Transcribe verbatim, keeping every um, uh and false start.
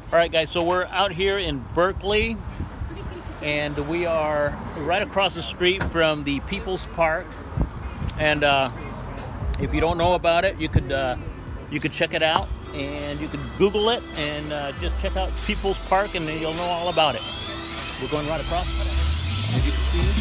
All right, guys, so we're out here in Berkeley, and we are right across the street from the People's Park. And uh, if you don't know about it, you could uh, you could check it out, and you could Google it, and uh, just check out People's Park, and then you'll know all about it. We're going right across, as you can see.